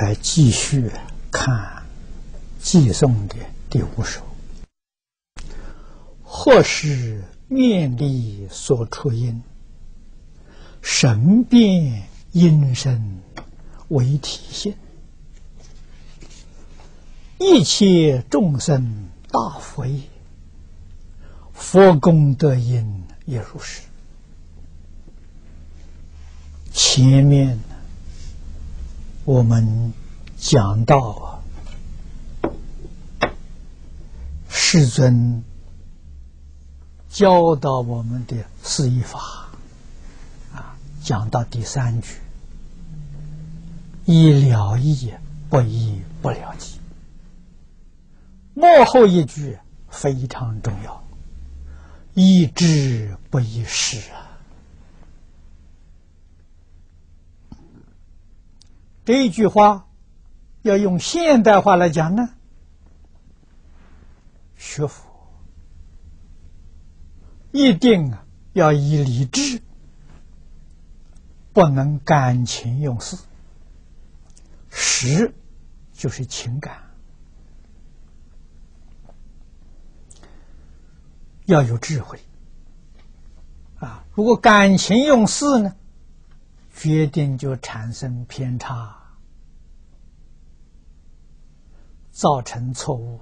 来继续看寄送的第5首。或是面力所出因，神变因身为体现，一切众生大佛也，佛功德因也如是。前面我们讲到世尊教导我们的四依法讲到第3句，依了义，不依不了己。末后一句非常重要，依智不依事这一句话要用现代话来讲呢，学佛一定要以理智，不能感情用事。识就是情感，要有智慧如果感情用事呢，决定就产生偏差，造成错误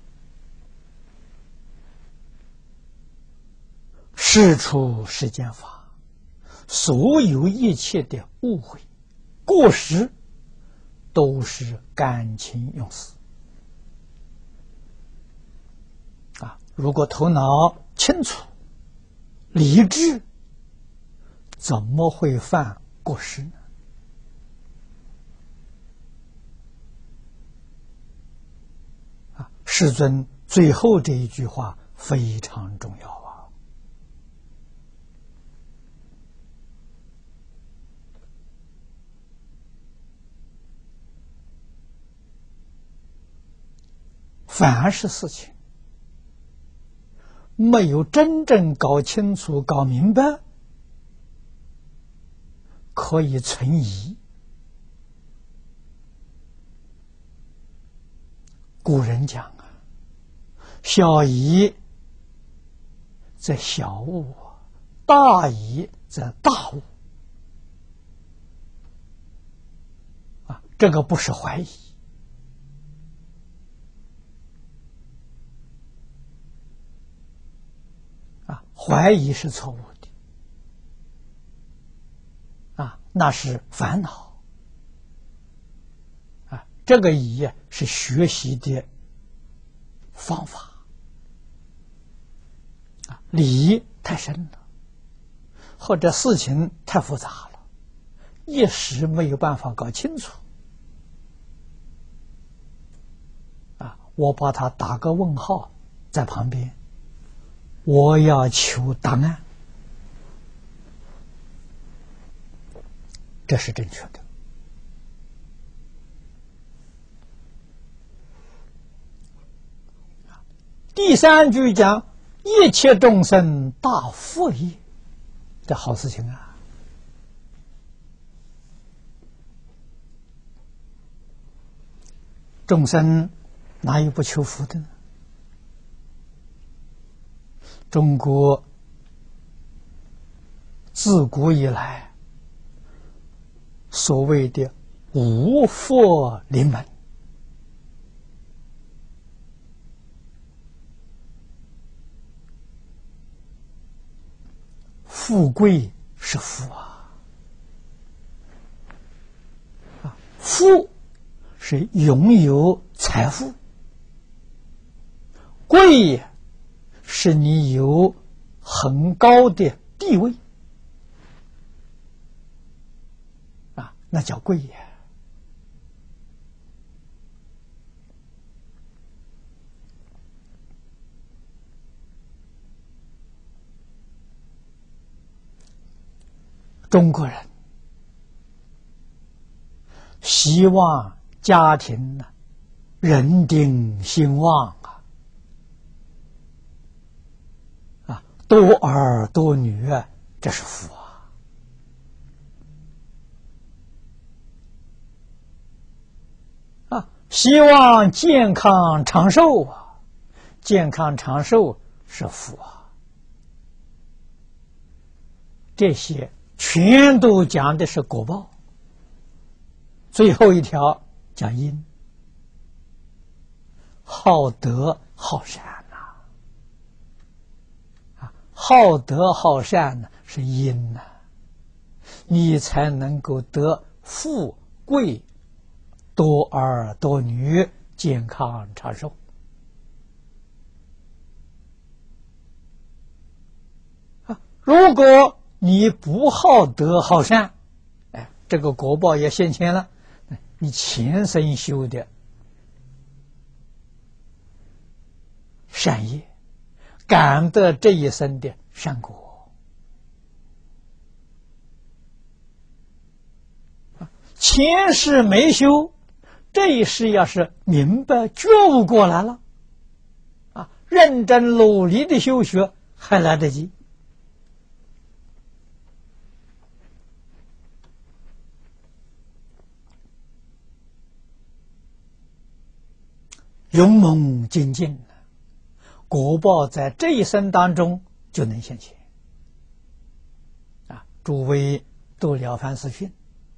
事出世间法，所有一切的误会过失都是感情用事如果头脑清楚理智，怎么会犯过失呢？世尊最后这一句话非常重要凡是事情没有真正搞清楚搞明白，可以存疑。古人讲小疑则小误，大疑则大误这个不是怀疑怀疑是错误的那是烦恼这个疑是学习的方法理太深了，或者事情太复杂了，一时没有办法搞清楚我把它打个问号在旁边，我要求答案，这是正确的。第3句讲一切众生大佛也，这好事情众生哪有不求福的呢？中国自古以来所谓的无佛临门，富贵是福富是拥有财富，贵是你有很高的地位那叫贵中国人希望家庭人丁兴旺多儿多女这是福啊。 希望健康长寿啊，健康长寿是福啊。这些全都讲的是果报，最后一条讲因，好德好善呐，好德好善呢是因呐，你才能够得富贵、多儿多女、健康长寿。如果你不好德好善，哎，这个果报也现前了，你前生修的善业，感得这一生的善果。前世没修，这一世要是明白觉悟过来了，认真努力的修学还来得及。勇猛精进，果报在这一生当中就能现前。诸位读《了凡四训》，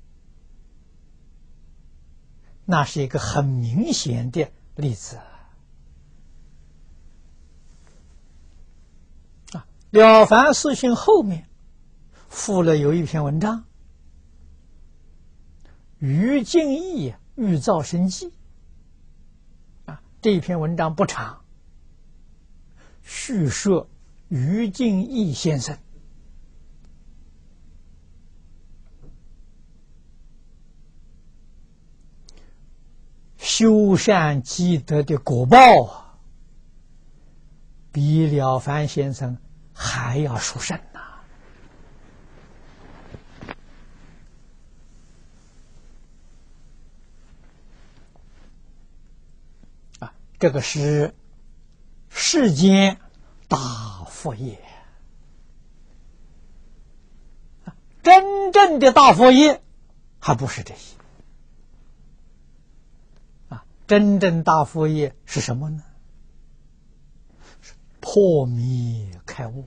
那是一个很明显的例子。了凡四训后面附了有一篇文章，于敬义欲造生计。这一篇文章不长，叙述于敬义先生修善积德的果报比了凡先生还要殊胜呐！这个是世间大佛业，真正的大佛业还不是这些。真正大佛业是什么呢？是破迷开悟。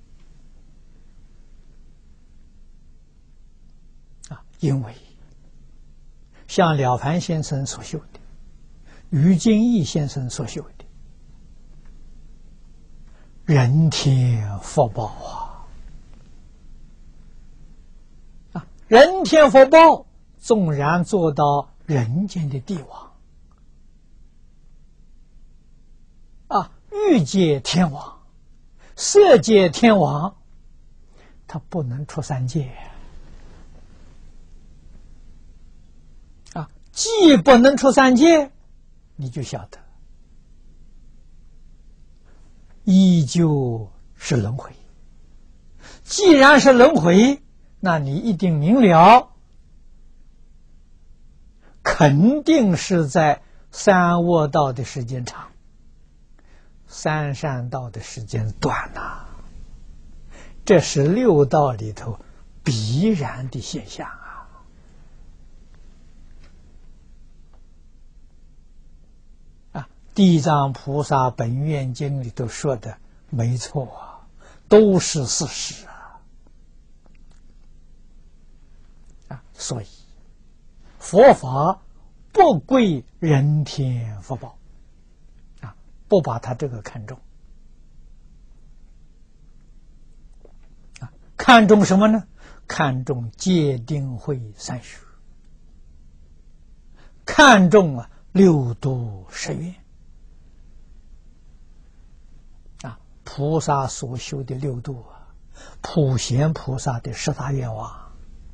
因为像了凡先生所修的，于敬义先生所修的，人天福报人天福报纵然做到人间的帝王欲界天王、色界天王，他不能出三界既不能出三界，你就晓得依旧是轮回。既然是轮回，那你一定明了，肯定是在三恶道的时间长，三善道的时间短呐，这是六道里头必然的现象地藏菩萨本愿经里头说的没错都是事实所以佛法不归人天福报不把他这个看重看重什么呢？看重戒定慧三学，看重六度十愿菩萨所修的六度普贤菩萨的十大愿望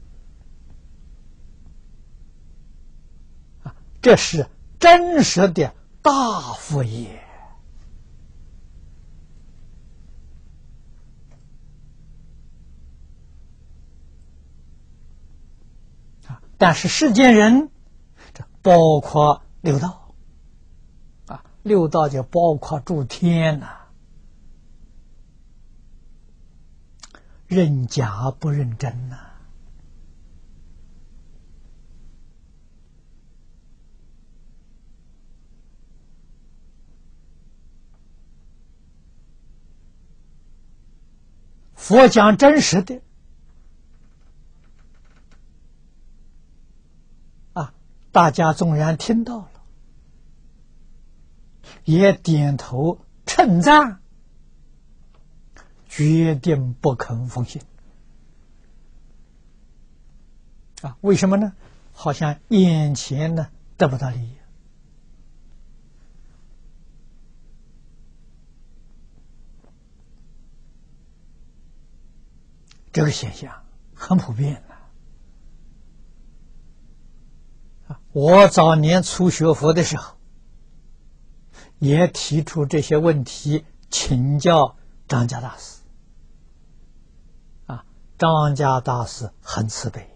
这是真实的大福业但是世间人这包括六道六道就包括诸天认假不认真佛讲真实的啊，大家纵然听到了，也点头称赞，决定不肯奉行啊！为什么呢？好像眼前呢得不到利益。这个现象很普遍的。我早年初学佛的时候，也提出这些问题，请教张家大师。张家大师很慈悲，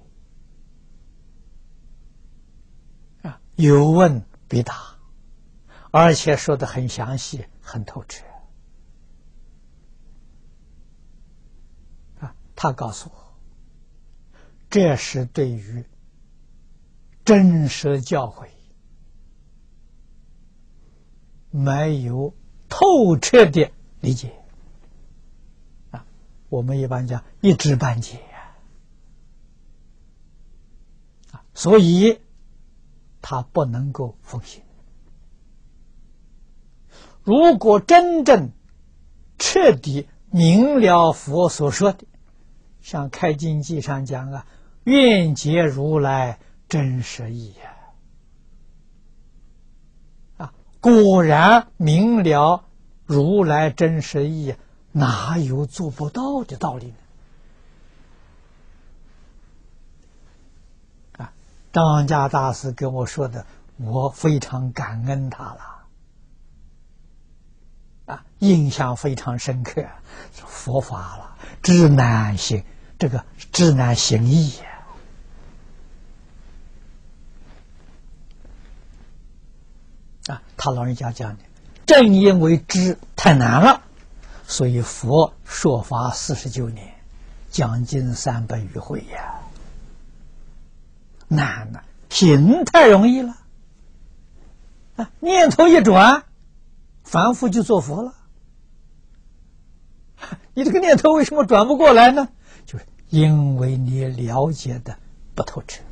有问必答，而且说得很详细，很透彻。他告诉我，这是对于真实教诲没有透彻的理解我们一般讲一知半解所以他不能够奉行。如果真正彻底明了佛所说的，像《开经记》上讲愿解如来真实义果然明了如来真实义，哪有做不到的道理呢？张家大师跟我说的，我非常感恩他了印象非常深刻。佛法了，知难行，这个知难行易他老人家讲的，正因为知太难了，所以佛说法49年，将近300余回难了，行太容易了念头一转，凡夫就做佛了。你这个念头为什么转不过来呢？就是因为你了解的不透彻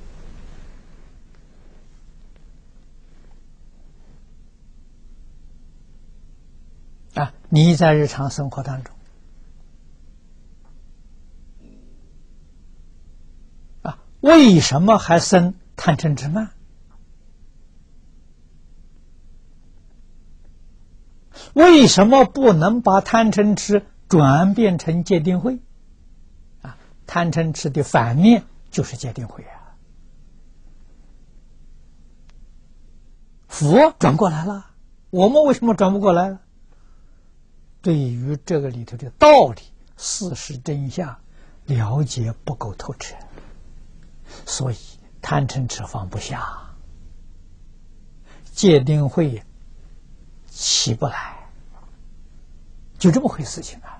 你在日常生活当中为什么还生贪嗔痴慢？为什么不能把贪嗔痴转变成戒定慧贪嗔痴的反面就是戒定慧佛转过来了，我们为什么转不过来了？对于这个里头的道理、事实真相了解不够透彻，所以贪嗔痴放不下，戒定慧起不来，就这么回事情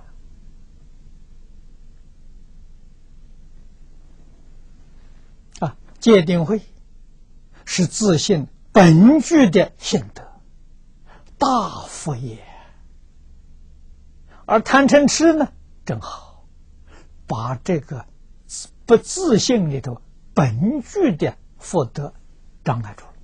戒定慧是自信本具的性德，大福也。而贪嗔痴呢，正好把这个不自信里头本具的福德障碍住了。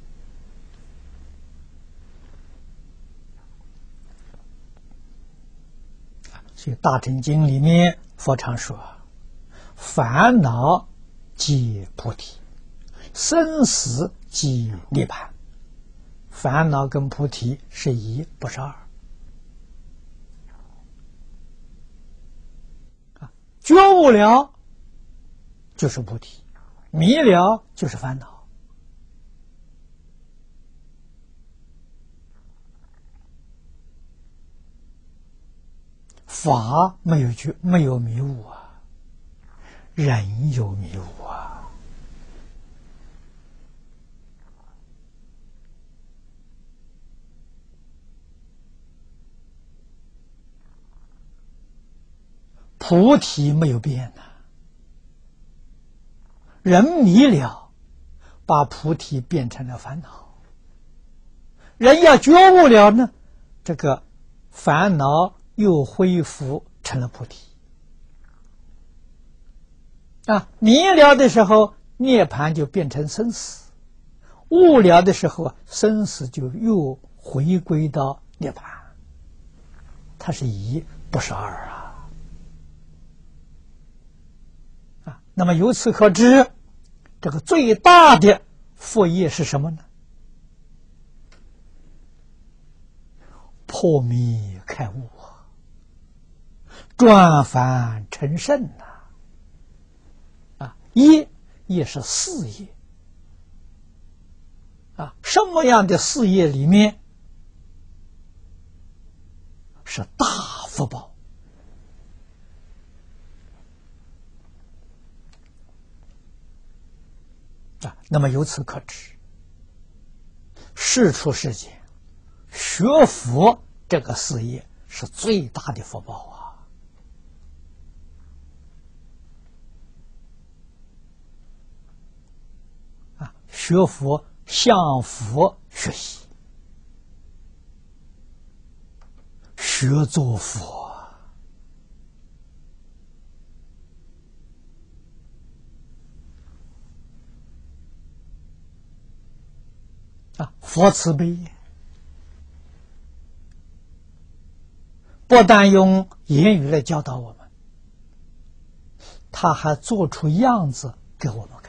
所以《大乘经》里面佛常说，烦恼即菩提，生死即涅槃。烦恼跟菩提是一，不是二。觉悟了就是菩提，迷了就是烦恼。法没有觉，没有迷雾人有迷雾菩提没有变人迷了，把菩提变成了烦恼。人要觉悟了呢，这个烦恼又恢复成了菩提。 明了的时候，涅槃就变成生死；悟了的时候，生死就又回归到涅槃。它是一，不是二啊！那么由此可知，这个最大的佛业是什么呢？破迷开悟，转凡成圣业也是事业什么样的事业里面是大福报？那么由此可知，世出世间学佛这个事业是最大的福报学佛向佛学习，学做佛佛慈悲，不但用言语来教导我们，他还做出样子给我们看。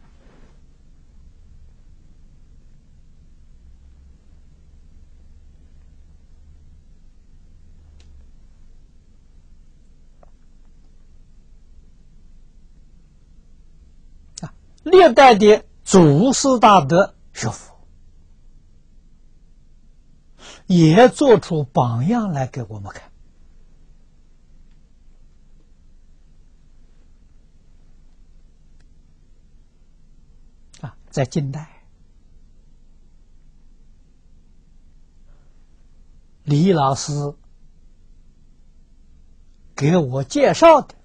历代的祖师大德学佛，也做出榜样来给我们看。在近代，李老师给我介绍的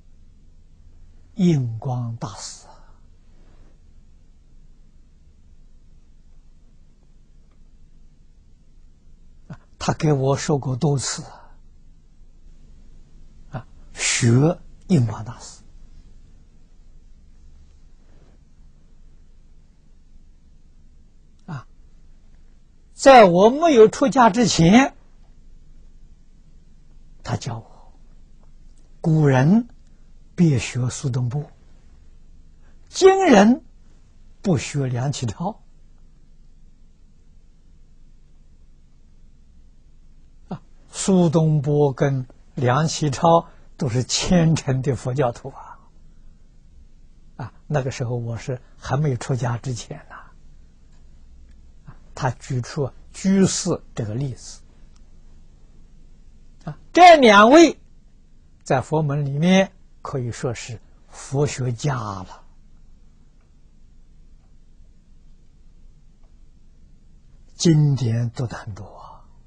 印光大师，他给我说过多次学印光大师。在我没有出家之前，他教我，古人别学苏东坡，今人不学梁启超。苏东坡跟梁启超都是虔诚的佛教徒那个时候我是还没有出家之前他举出居士这个例子这两位在佛门里面可以说是佛学家了。经典读得很多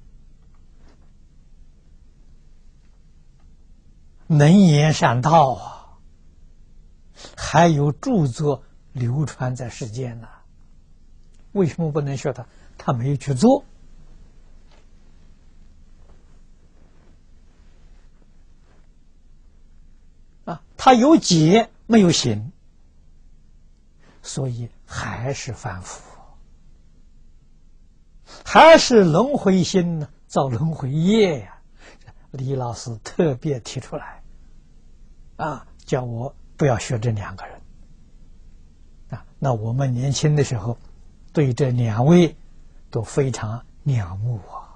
能言善道还有著作流传在世间呢。为什么不能学他？他没有去做他有解没有行，所以还是凡夫，还是轮回心呢，造轮回业呀。李老师特别提出来叫我不要学这两个人那我们年轻的时候对这两位都非常仰慕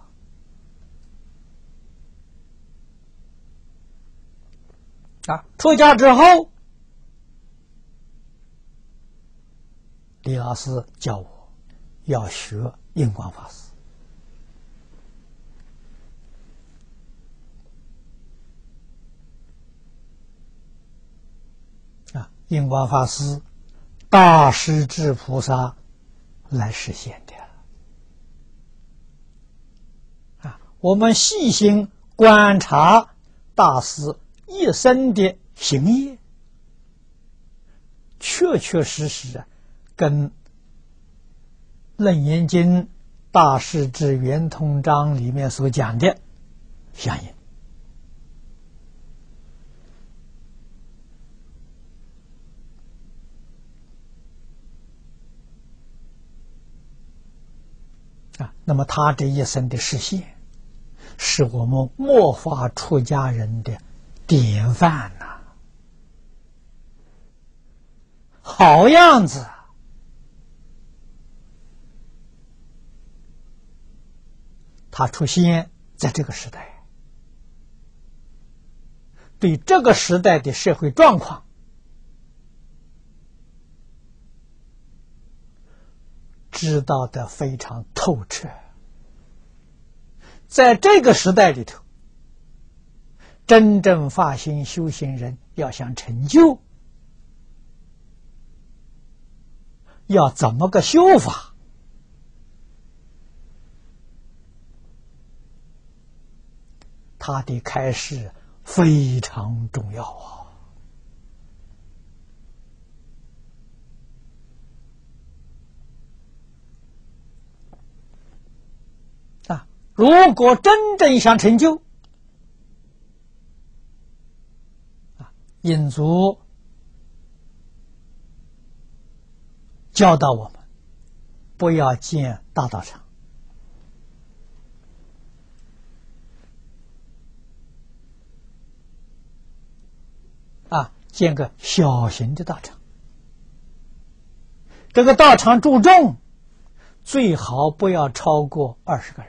出家之后，李老师教我要学印光法师印光法师大势至菩萨来实现的我们细心观察大师一生的行业，确确实实跟《楞严经》大势至圆通章里面所讲的相应那么他这一生的实现，是我们末法出家人的典范呐，好样子！他出现在这个时代，对这个时代的社会状况知道得非常透彻。在这个时代里头，真正发心修行人要想成就，要怎么个修法？他的开示非常重要如果真正想成就，印祖教导我们，不要建大道场，建个小型的道场。这个道场注重最好不要超过20个人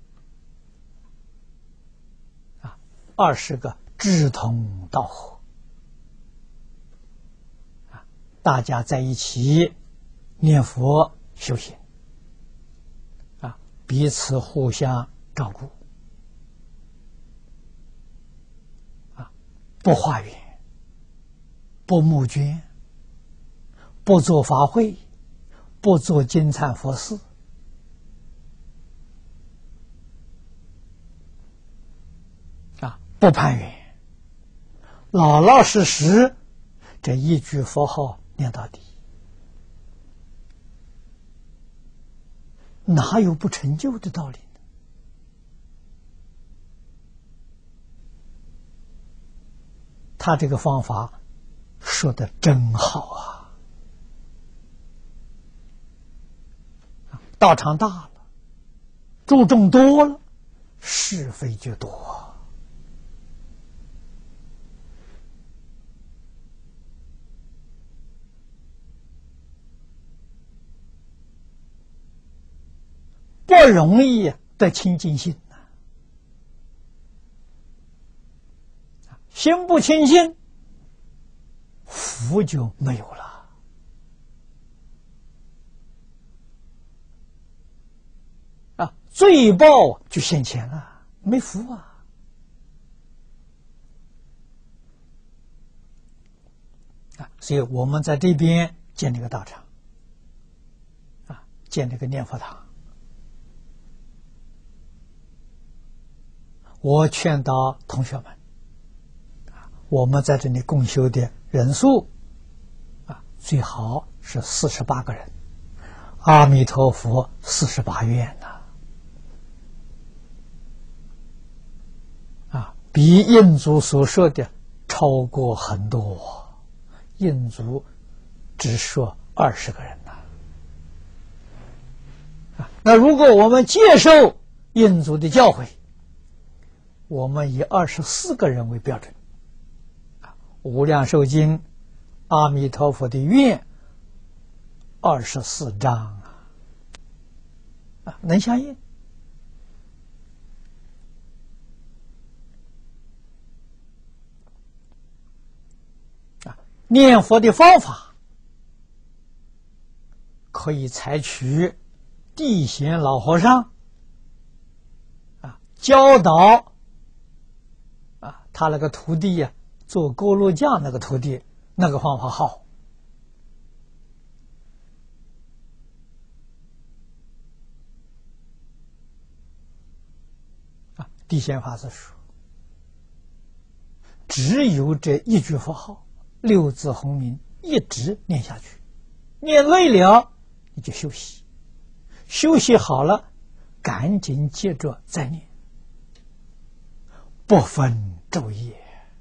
，20个志同道合大家在一起念佛修行彼此互相照顾不化缘，不募捐，不做法会，不做金忏佛事不攀缘，老老实实这一句佛号念到底，哪有不成就的道理呢？他这个方法说的真好道场大了，注重多了，是非就多不容易得清净心心不清净，福就没有了罪报就现前了，没福所以我们在这边建这个道场建这个念佛堂，我劝导同学们我们在这里共修的人数最好是48个人，阿弥陀佛48愿比印祖所说的超过很多，印祖只说20个人那如果我们接受印祖的教诲，我们以24个人为标准无量寿经阿弥陀佛的愿24章能相应念佛的方法可以采取地贤老和尚教导他那个徒弟做锅炉匠那个徒弟那个方法好地贤法师说只有这一句佛号6字洪名一直念下去，念累了你就休息，休息好了赶紧接着再念，不分昼夜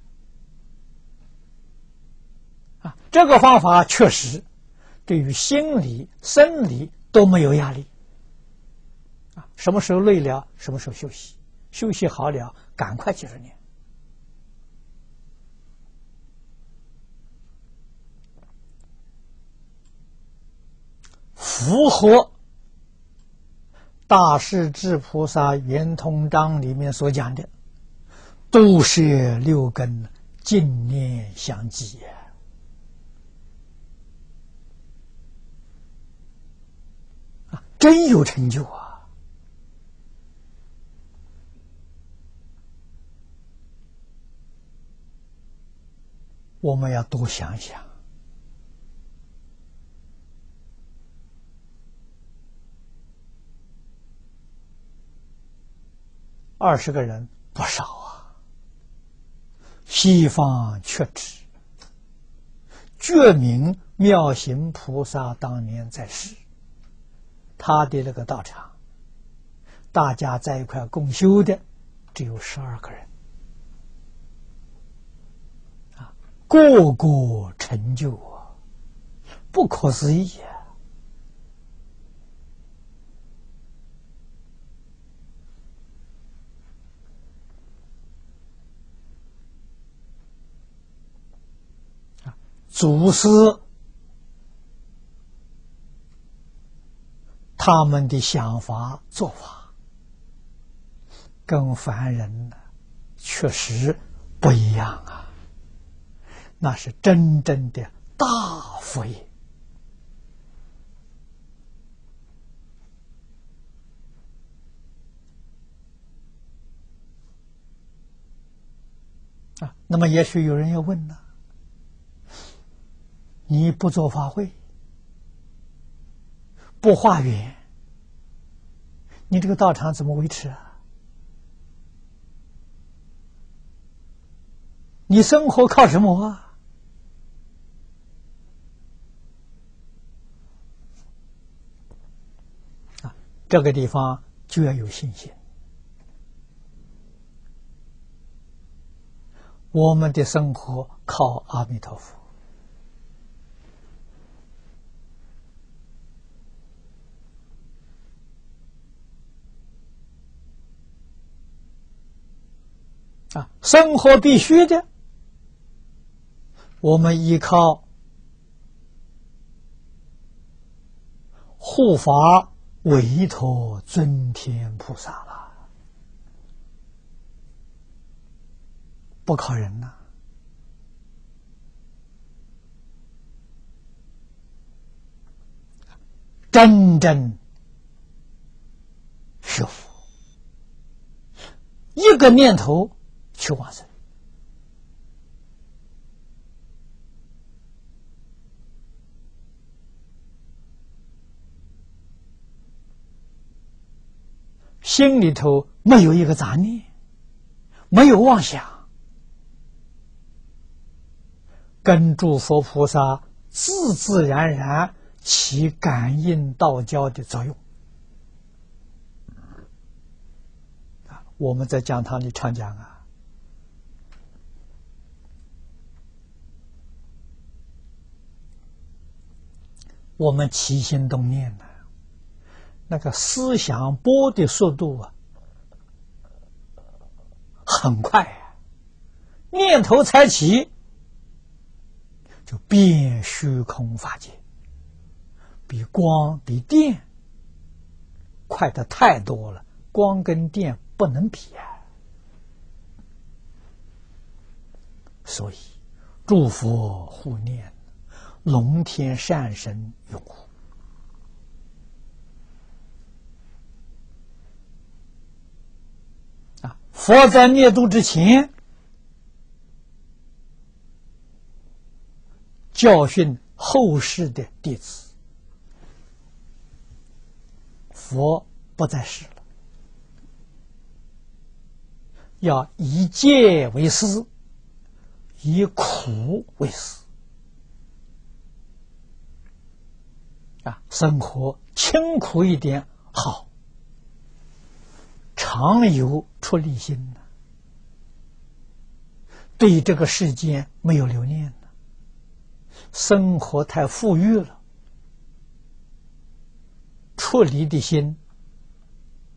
这个方法确实对于心理生理都没有压力什么时候累了，什么时候休息，休息好了，赶快接着念。符合大势至菩萨圆通章里面所讲的，都是六根净念相继真有成就啊！我们要多想想。20个人不少啊！西方确知，觉明妙行菩萨当年在世，他的那个道场，大家在一块共修的只有12个人，个个成就啊，不可思议啊！祖师他们的想法做法跟凡人呢确实不一样啊，那是真正的大福业啊。那么也许有人要问呢，你不做法会，不化缘，你这个道场怎么维持啊？你生活靠什么啊？这个地方就要有信心。我们的生活靠阿弥陀佛。生活必须的，我们依靠护法委托尊天菩萨了，不靠人呐。真正学佛，一个念头去往生，心里头没有一个杂念，没有妄想，跟诸佛菩萨自自然然起感应道交的作用。我们在讲堂里常讲啊，我们起心动念呢，那个思想波的速度啊，很快啊，念头才起，就变虚空法界，比光比电快得太多了，光跟电不能比啊。所以诸佛护念，龙天善神拥护。佛在灭度之前教训后世的弟子，佛不在世了，要以戒为师，以苦为师生活清苦一点好，常有出离心呢，对这个世界没有留念呢，生活太富裕了，出离的心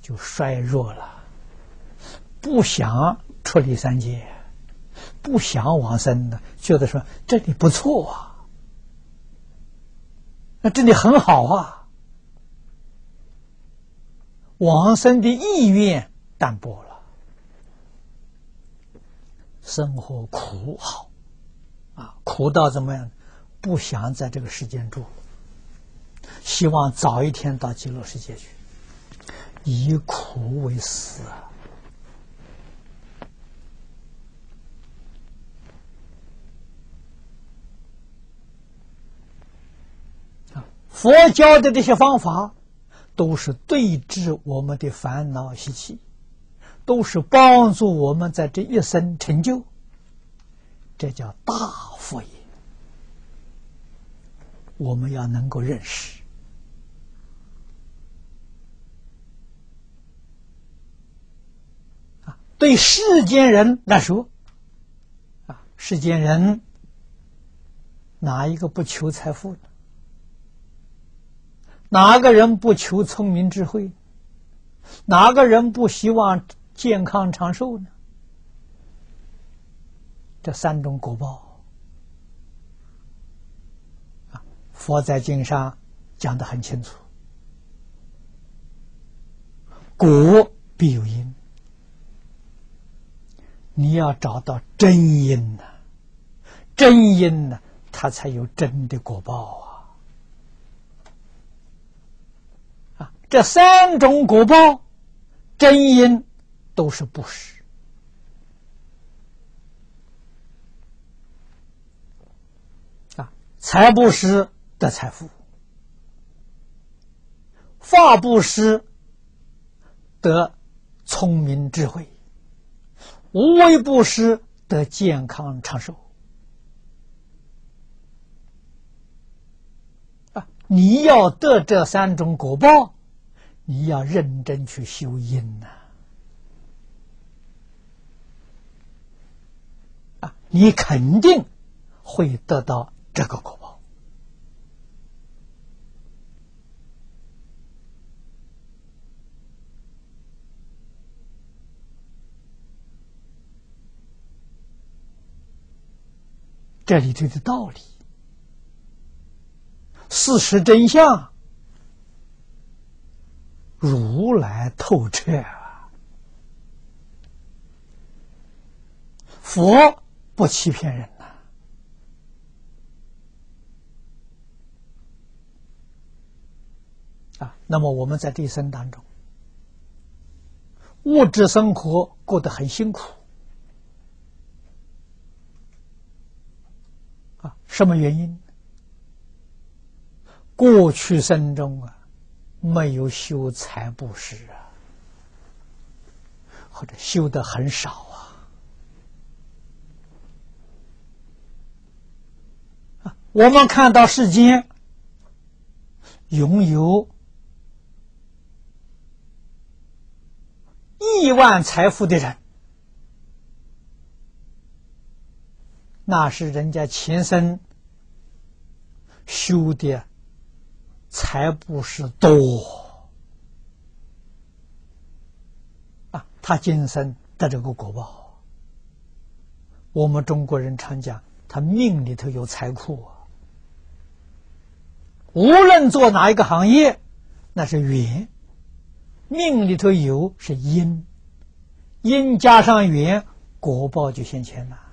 就衰弱了，不想出离三界，不想往生的，觉得说这里不错啊，那这里很好啊，往生的意愿淡薄了，生活苦好啊，苦到怎么样？不想在这个世间住，希望早一天到极乐世界去，以苦为死啊！佛教的这些方法，都是对治我们的烦恼习气，都是帮助我们在这一生成就，这叫大福业。我们要能够认识啊，对世间人来说啊，世间人哪一个不求财富呢？哪个人不求聪明智慧？哪个人不希望健康长寿呢？这三种果报佛在经上讲得很清楚，果必有因，你要找到真因真因它才有真的果报啊！这三种果报，真因都是布施啊，财布施得财富，法布施得聪明智慧，无为布施得健康长寿啊！你要得这三种果报，你要认真去修因你肯定会得到这个果报。这里头的道理，事实真相，如来透彻佛不欺骗人那么我们在这一生当中，物质生活过得很辛苦什么原因？过去生中没有修财布施或者修得很少我们看到世间拥有亿万财富的人，那是人家前生修的财布施多他今生得这个果报。我们中国人常讲，他命里头有财库无论做哪一个行业，那是缘，命里头有是因，因加上缘，果报就现前了。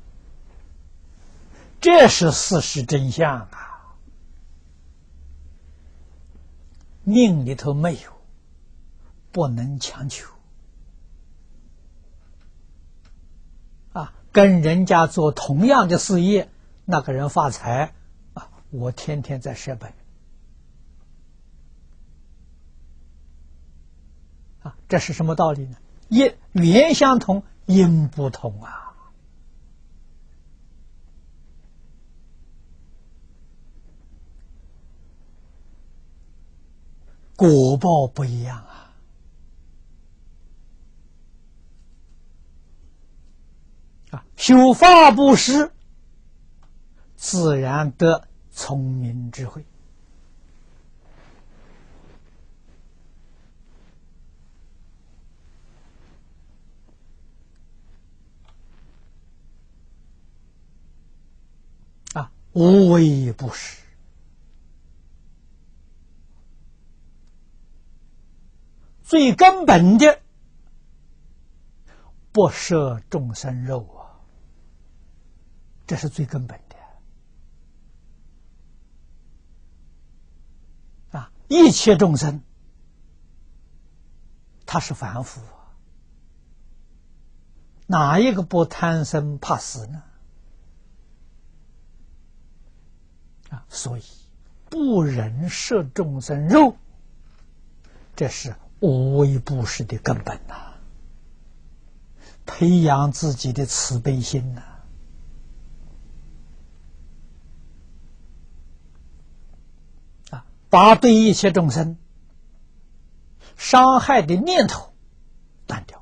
这是事实真相命里头没有，不能强求跟人家做同样的事业，那个人发财我天天在舍本这是什么道理呢？缘相同，因不同果报不一样修法布施，自然得聪明智慧无为不施，最根本的不摄众生肉啊，这是最根本的啊！一切众生他是凡夫啊，哪一个不贪生怕死呢？啊，所以不忍摄众生肉，这是无为不施的根本呐，培养自己的慈悲心呐。啊，把对一切众生伤害的念头断掉。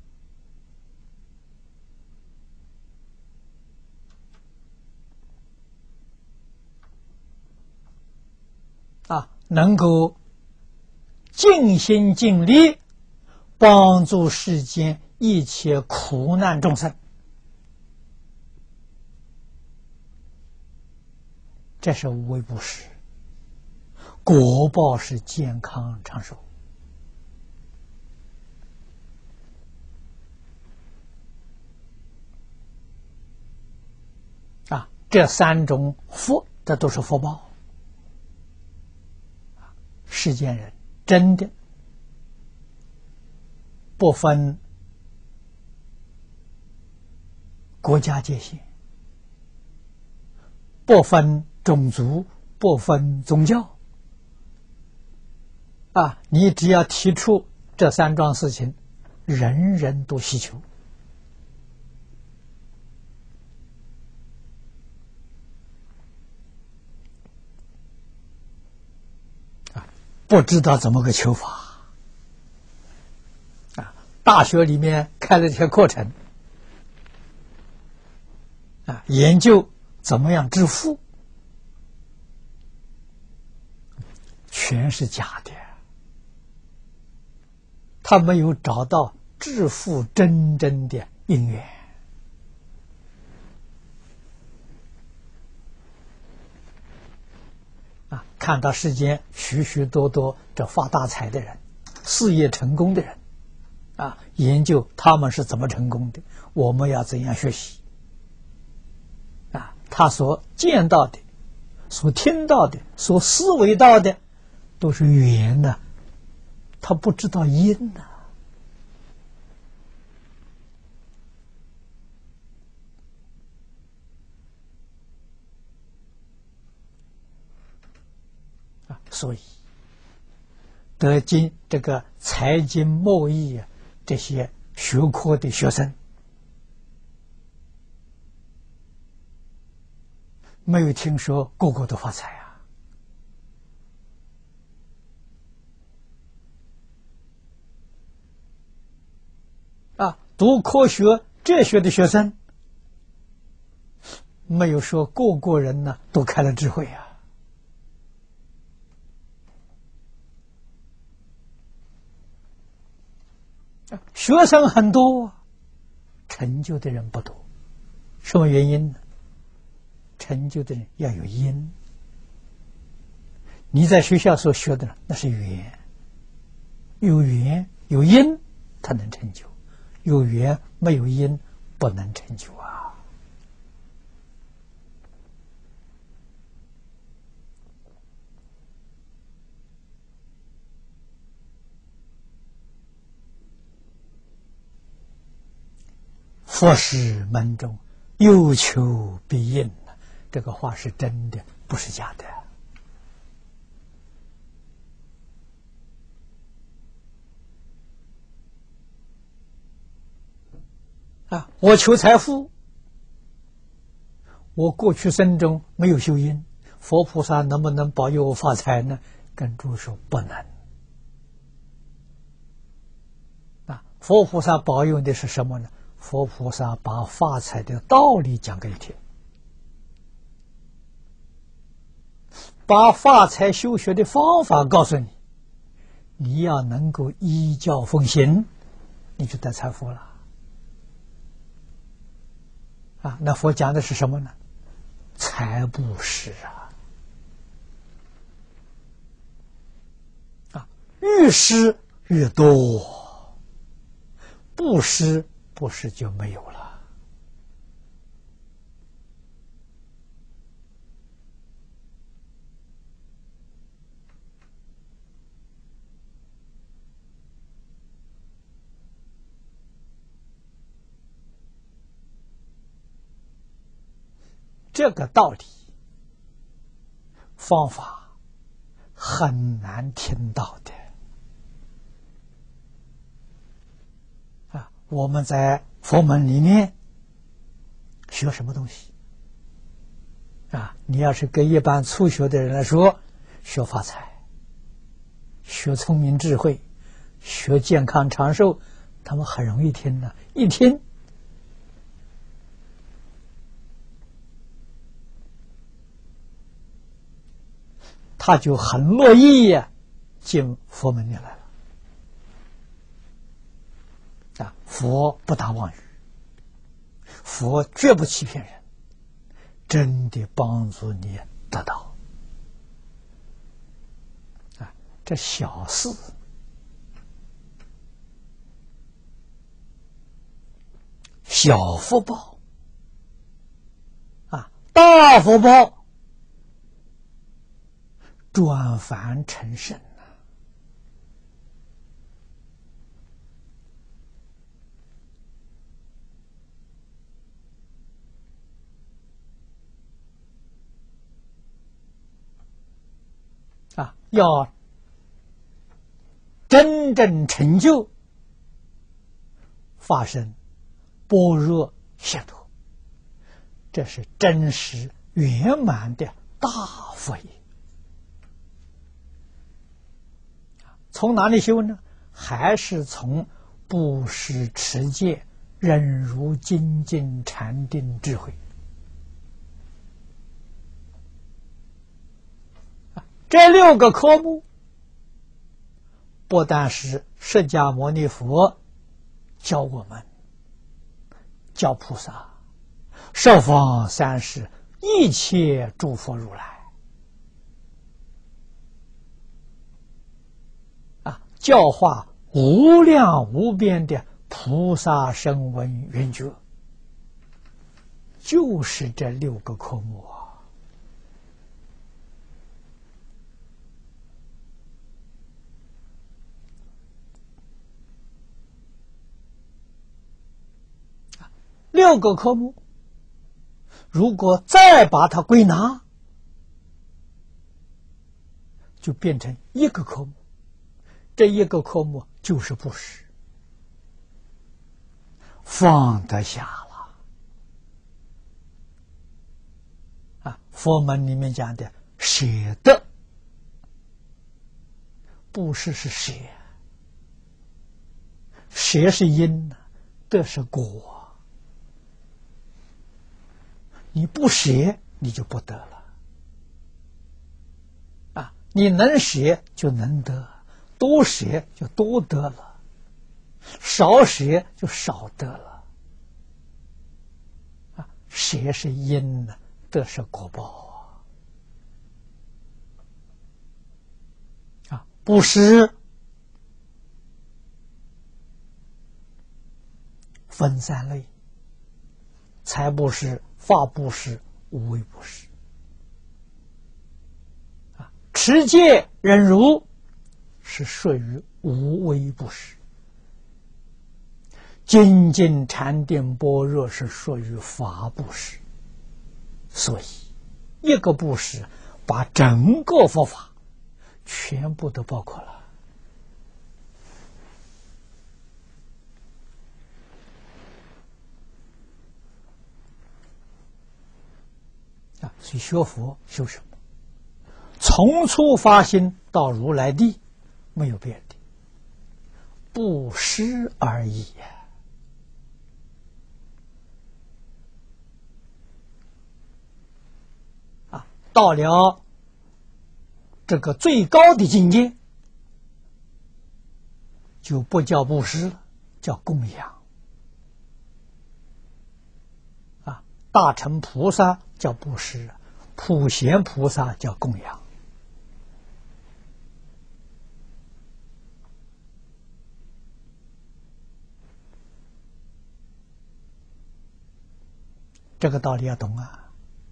啊，能够尽心尽力帮助世间一切苦难众生，这是无为不施，果报是健康长寿。啊，这三种福，这都是福报。世间人真的不分国家界限，不分种族，不分宗教啊！你只要提出这三桩事情，人人都希求啊！不知道怎么个求法啊！大学里面开了这些课程啊，研究怎么样致富，全是假的。他没有找到致富真正的因缘啊！看到世间许许多多这发大财的人，事业成功的人啊，研究他们是怎么成功的，我们要怎样学习啊？他所见到的，所听到的，所思维到的，都是缘呐，他不知道因呐。所以得经这个财经贸易啊，这些学科的学生没有听说个个都发财啊！读科学哲学的学生没有说个个人呢都开了智慧啊！学生很多，成就的人不多，什么原因呢？成就的人要有因。你在学校所学的那是缘，有缘有因，他能成就；有缘没有因，不能成就啊。佛是门中有求必应，这个话是真的，不是假的啊！我求财富，我过去生中没有修因，佛菩萨能不能保佑我发财呢？跟诸位说不能啊！佛菩萨保佑的是什么呢？佛菩萨把发财的道理讲给你听，把发财修学的方法告诉你，你要能够依教奉行，你就得财富了啊！那佛讲的是什么呢？ 财布施越施越多，不施就没有了。这个道理方法很难听到的我们在佛门里面学什么东西你要是跟一般初学的人来说，学发财、学聪明智慧、学健康长寿，他们很容易听的，一听他就很乐意进佛门里来了佛不打妄语，佛绝不欺骗人，真的帮助你得到这小事小福报大福报转凡成圣要真正成就发生般若解脱，这是真实圆满的大福业。从哪里修呢？还是从布施、持戒、忍辱、精进、禅定、智慧。这6个科目，不但是释迦牟尼佛教我们，教菩萨、十方三世一切诸佛如来教化无量无边的菩萨声闻缘觉，就是这6个科目6个科目，如果再把它归纳，就变成1个科目。这1个科目就是布施，放得下了佛门里面讲的舍得，布施是舍，舍是因得是果，你不舍你就不得了你能舍就能得，多舍就多得了，少舍就少得了舍是因得是果报布施分3类：财布施、法布施、无为布施持戒忍辱是属于无为布施，精进禅定般若是属于法布施。所以1个布施把整个佛法全部都包括了所以学佛修什么？从初发心到如来地，没有别的，布施而已到了这个最高的境界，就不叫布施了，叫供养大乘菩萨叫布施，普贤菩萨叫供养。这个道理要懂啊！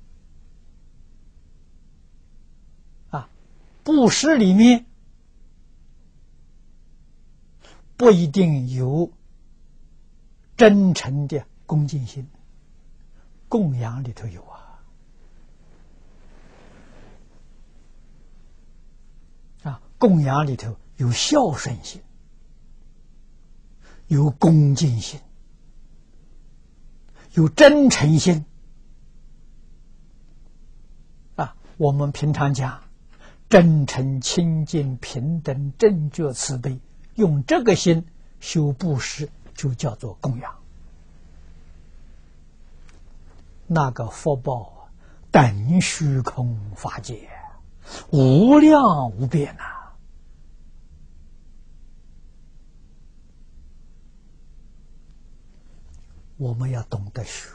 布施里面不一定有真诚的恭敬心，供养里头有供养里头有孝顺心，有恭敬心，有真诚心我们平常讲真诚、清净、平等、正觉、慈悲，用这个心修布施，就叫做供养。那个福报等虚空法界，无量无边呐！我们要懂得学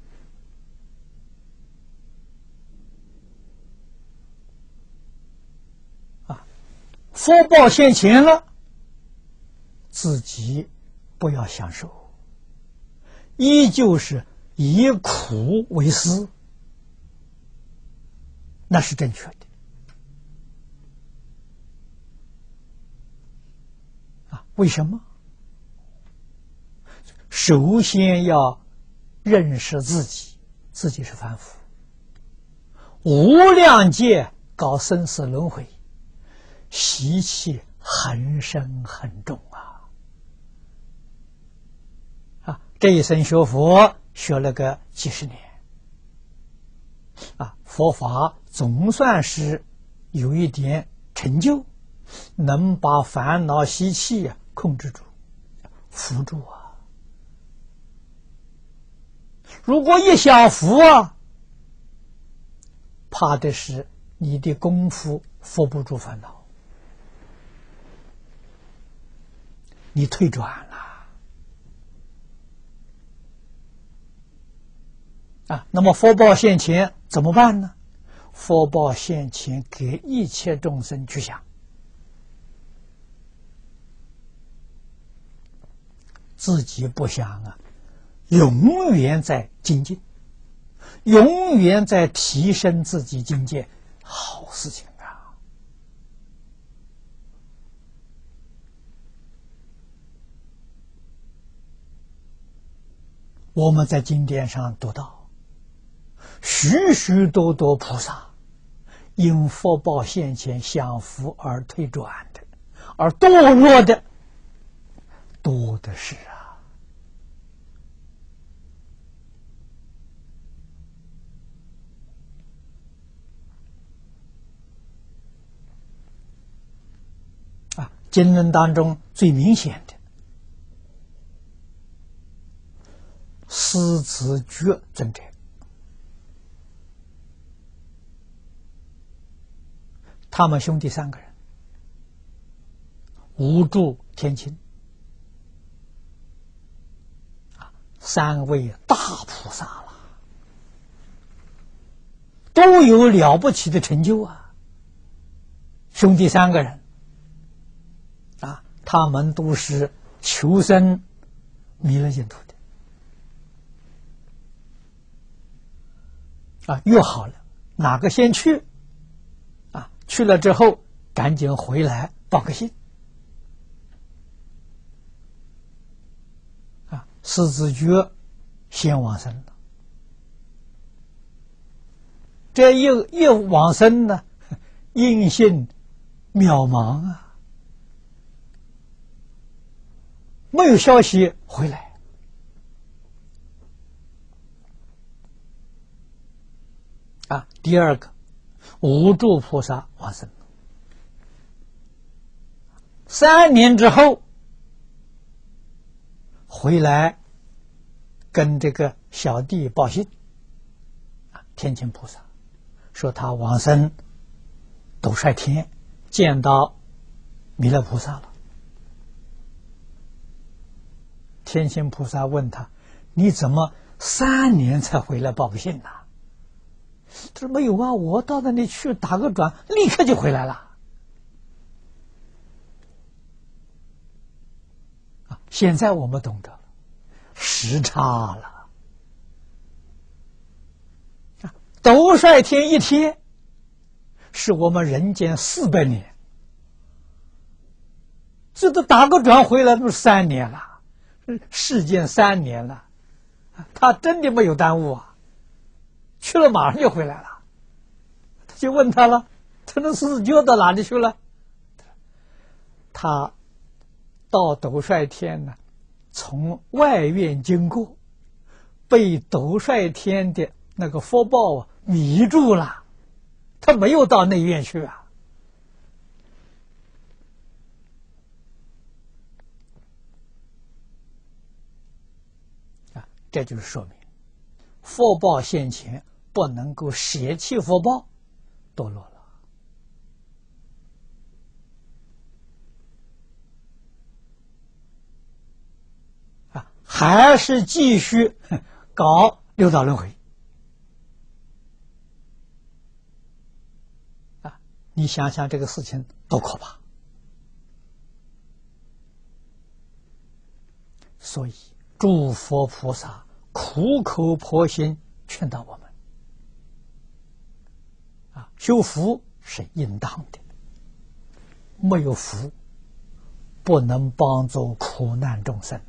福报现前了，自己不要享受，依旧是以苦为师，那是正确的为什么？首先要认识自己，自己是凡夫，无量劫搞生死轮回，习气很深很重这一生学佛学了个几十年佛法总算是有一点成就，能把烦恼习气控制住、扶住如果一想扶怕的是你的功夫扶不住烦恼，你退转了那么福报现前怎么办呢？福报现前给一切众生去想，自己不想永远在精进，永远在提升自己境界，好事情我们在经典上读到，许许多多菩萨因福报现前享福而退转的，而堕落的多的是经论当中最明显的狮子觉尊者，他们兄弟3个人，无住天亲，3位大菩萨了，都有了不起的成就兄弟3个人他们都是求生弥勒净土的约好了哪个先去去了之后赶紧回来报个信狮子觉先往生了，这一往生呢，音信渺茫没有消息回来第二个无住菩萨往生3年之后回来跟这个小弟报信天亲菩萨说他往生斗率天见到弥勒菩萨了。天亲菩萨问他：你怎么 3年才回来报个信呐。他说没有啊，我到那里去打个转，立刻就回来了。现在我们懂得了，时差了。斗率天一天，是我们人间400年，这都打个转回来都3年了，世间3年了，他真的没有耽误啊，去了马上就回来了。他就问他了，他那四舅到哪里去了？他到斗率天呢，从外院经过，被斗率天的那个福报迷住了，他没有到内院去啊。这就是说明福报现前不能够舍弃福报，堕落了。还是继续搞六道轮回啊！你想想这个事情多可怕！所以诸佛菩萨苦口婆心劝导我们修福是应当的，没有福不能帮助苦难众生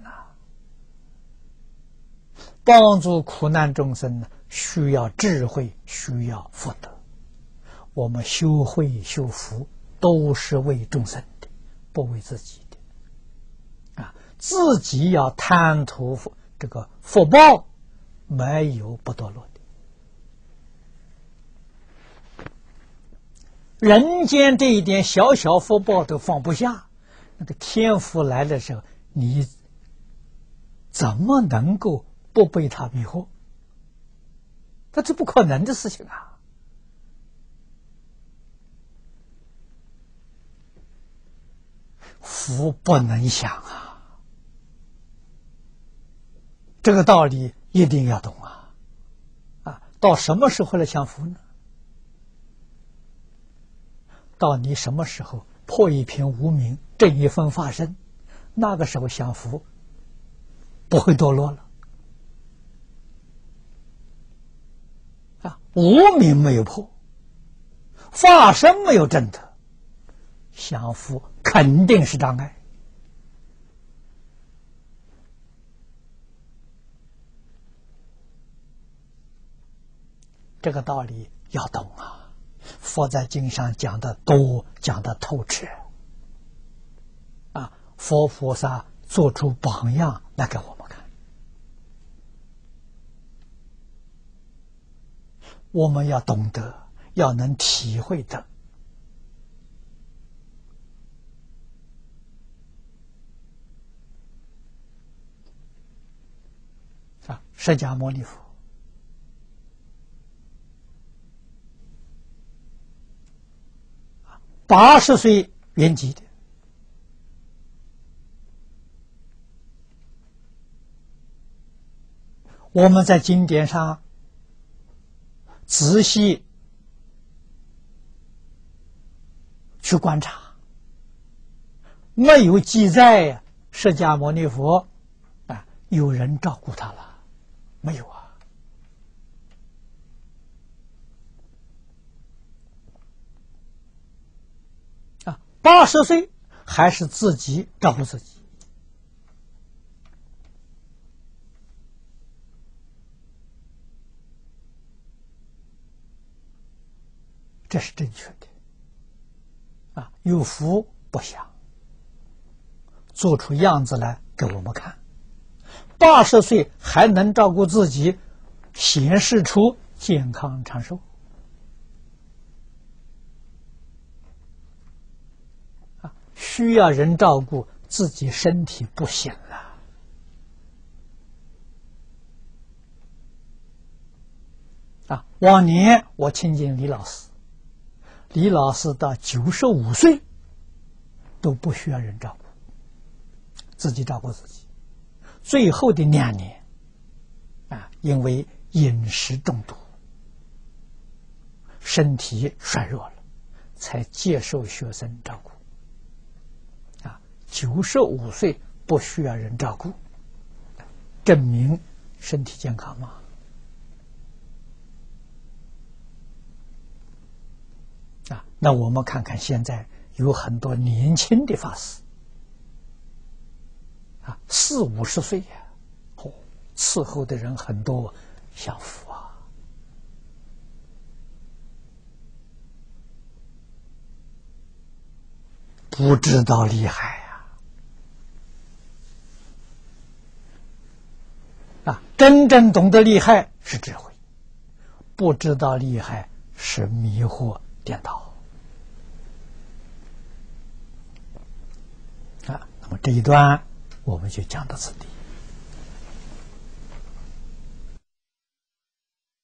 帮助苦难众生呢，需要智慧，需要福德。我们修慧修福都是为众生的，不为自己的自己要贪图这个福报，没有不堕落的。人间这一点小小福报都放不下，那个天福来的时候，你怎么能够不被他迷惑？那这不可能的事情啊！福不能享啊，这个道理一定要懂到什么时候来享福呢？到你什么时候破一片无明，正一分发生，那个时候享福不会堕落了。无明没有破，法身没有证得，享福肯定是障碍。这个道理要懂啊！佛在经上讲的多，讲的透彻佛菩萨做出榜样来给我们看，我们要懂得，要能体会的。释迦牟尼佛80岁圆寂的，我们在经典上仔细去观察，没有记载释迦牟尼佛有人照顾他了，没有80岁还是自己照顾自己，这是正确的有福不享，做出样子来给我们看。80岁还能照顾自己，显示出健康长寿需要人照顾，自己身体不行了往年我亲近李老师，李老师到95岁都不需要人照顾，自己照顾自己。最后的2年因为饮食中毒，身体衰弱了，才接受学生照顾。95岁不需要人照顾，证明身体健康吗？那我们看看现在有很多年轻的法师，40、50岁呀，伺候的人很多，享福啊！不知道厉害呀！真正懂得厉害是智慧，不知道厉害是迷惑颠倒。那么这一段我们就讲到此地。